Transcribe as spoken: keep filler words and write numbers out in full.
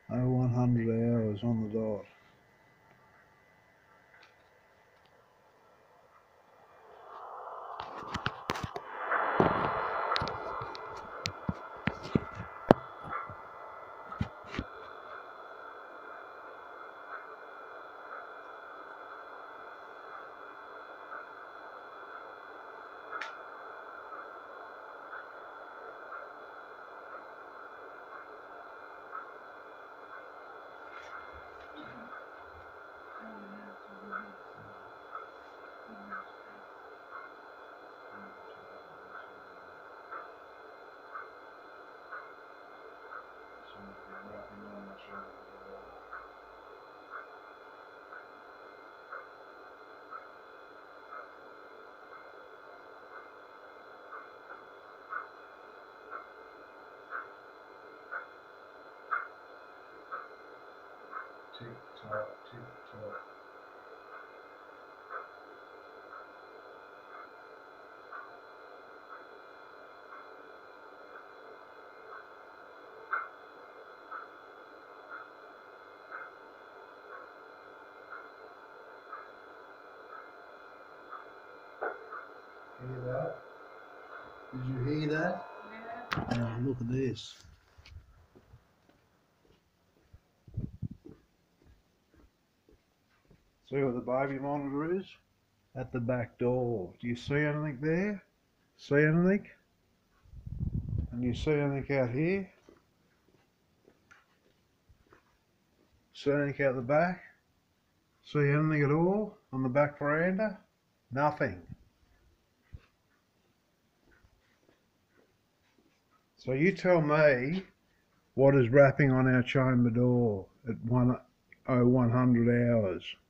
oh one hundred hours on the dot. Tick tock, tick tock. Hear that? Did you hear that? Yeah. Now look at this. See what the baby monitor is? At the back door. Do you see anything there? See anything? And you see anything out here? See anything out the back? See anything at all on the back veranda? Nothing. So you tell me what is rapping on our chamber door at one oh one hundred hours.